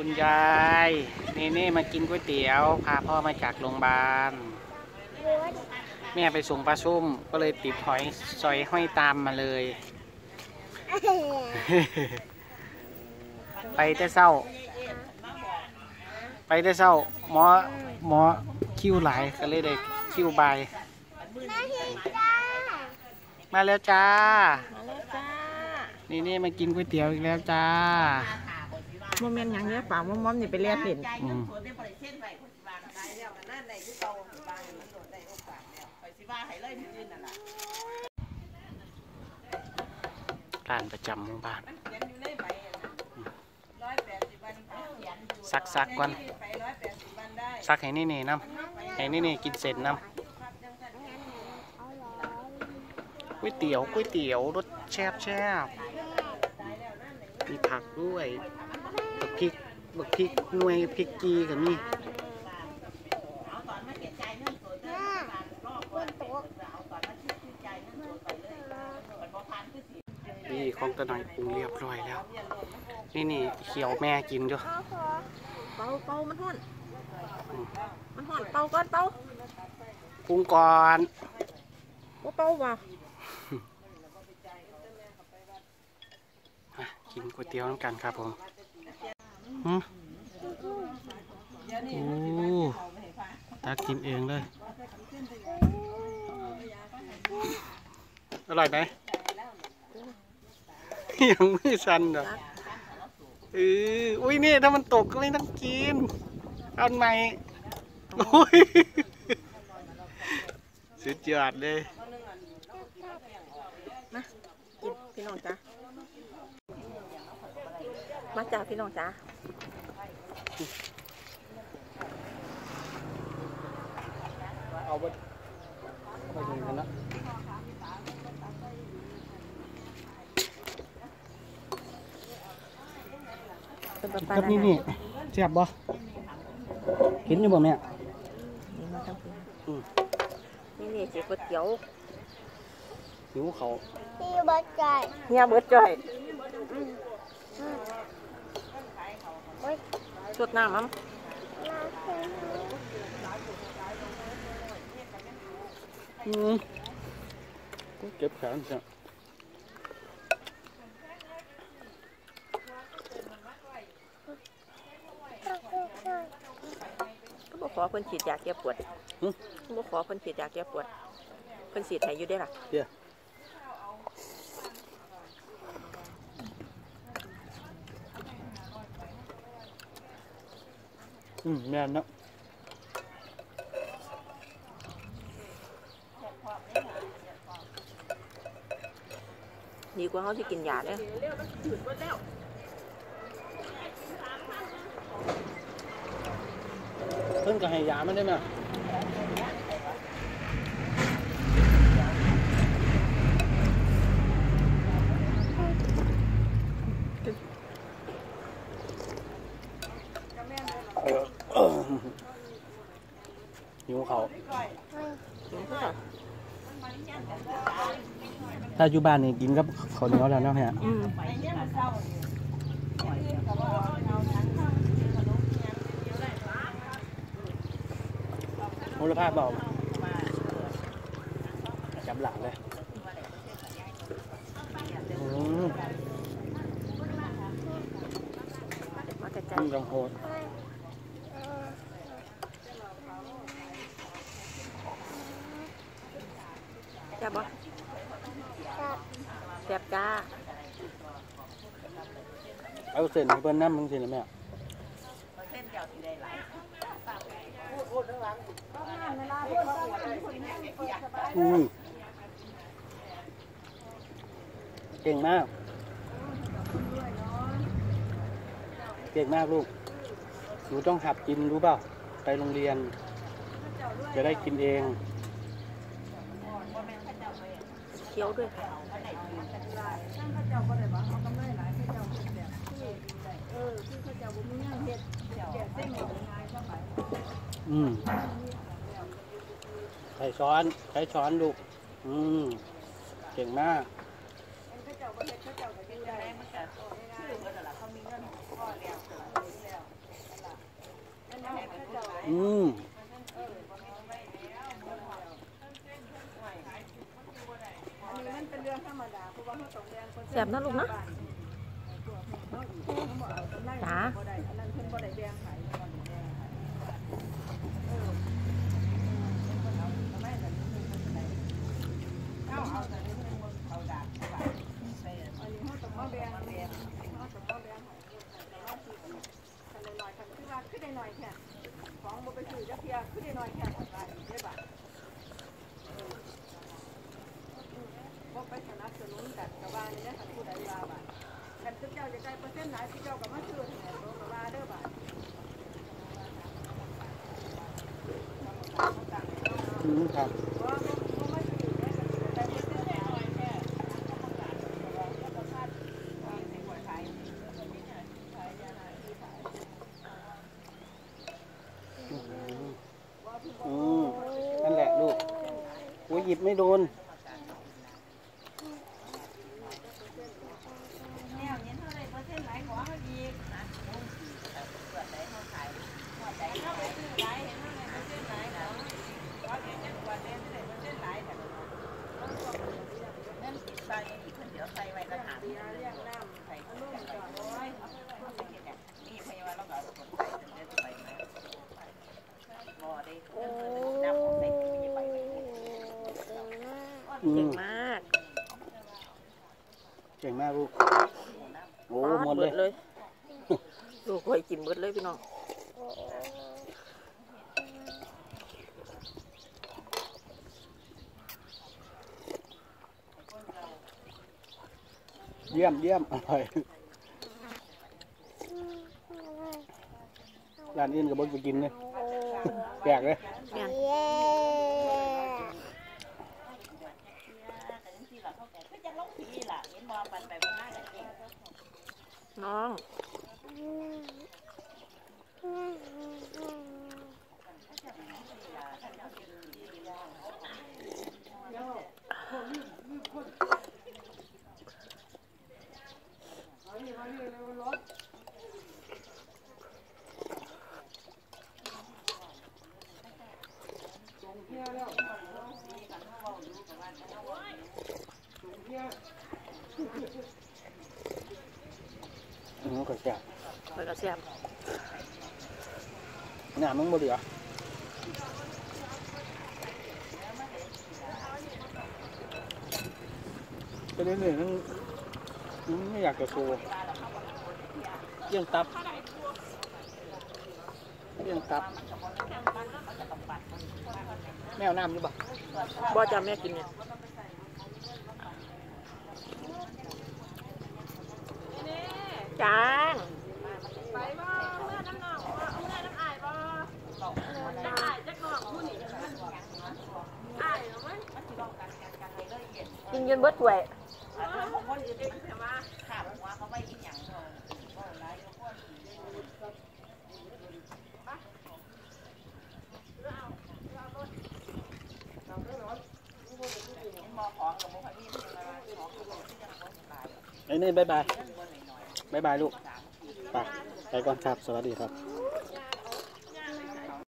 คุณยายนี่มากินก๋วยเตี๋ยวพาพ่อมาจากโรงพยาบาลแม่ไปส่งปลาส้มก็เลยติดหอยซอยห้อยตามมาเลย ไปแต่เศร้าหมอคิวหลายก็เลยได้คิวบ่ายมาแล้วจ้านี่มากินก๋วยเตี๋ยวอีกแล้วจ้าโมเมนต์อย่างเงี้ยป่ามอมนี่ไปเรียกเห็นร้านประจำหมู่บ้านซักก่อนซักให้นี่น้ำให้นี่กินเสร็จน้ำก๋วยเตี๋ยวรสแซ่บมีผักด้วยบักพริกหน่วยพริกกีกับนี่ของตะหน่อยปรุงเรียบร้อยแล้วนี่เขียวแม่กินด้วยเป่ามันห่อนเป่าก่อนเป่าปรุงก่อนเป่าว่ะกินก๋วยเตี๋ยวน้ำกันครับผมโอ้ตากินเองเลยอร่อยไหมยังมือสั่นเหรออุ้ยนี่ถ้ามันตกก็ไม่ต้องกินอันใหม่โอ้ยสุดยอดเลยมากินพี่น้องจ้ามาจ้าพี่น้องจ้าเอาไปดูกันนะครับนี่แซ่บบ่กินอยู่บ่แม่นี่เจ๊ก๋วยเตี๋ยวหิวเขาเบิดจ่อยชุดน้ำมั้งเก็บแขนจ้ะก็ขอเพิ่นฉีดยาแก้ปวดก็ขอเพิ่นฉีดยาแก้ปวดเพิ่นฉีดให้อยู่ได้ล่ะแม่นนะดีกว่าเขาที่กินยาเนี่ยเพิ่งก็ให้ยามันได้ไหมหิวเขาถ้าอยู่บ้านนี่กินกับข้าวเหนียวแล้วเนาะฮะมูลค่าเบาจำหลังเลยมันจังโหดแซ่บบ่แซ่บจ้าเอาเส้นให้เพิ่นน้ำมึงสินะแม่เก่งมากลูกหนูต้องหัดกินรู้เปล่าไปโรงเรียนจะได้กินเองเคี้ยวด้วยใช้ช้อนลูกเก่งมากแซ่บนะลูกนะจ้าไปสนับสนุนกันกับว่านี่นะคะผู้ใดว่าบ้านกันเจ้าจะได้เปอร์เซ็นต์ไหนที่เจ้ากับมาซื้อเนี่ยโตกับว่าเด้อบ้านครับนั่นแหละลูกโอ้ยหยิบไม่โดนเก่งมากเก่งมากลูกโอ้หมดเลยลูกคอยกินหมดเลยพี่น้องเยี่ยมเยี่ยมอร่อยร้านอื่นกับบดไปกินเลยแปลกเลยน้องก็แซ่บคอยกระแซ่บน้ำมันบ่เหลือก็เลยเนี่ยมันไม่อยากจะโชว์เรื่องตับแมวน้ำอยู่บ่บ่จะแม่กินเนี่ยจางไปบ่เมื่อน้ำหนองบ่เมื่อน้ำอายบ่น้ำอายจักหนองผู้นี่อายเหรอมั้ยกินจนเบิดถ้วยไอ้นี่บายบายลูกไปก่อนครับสวัสดีครับ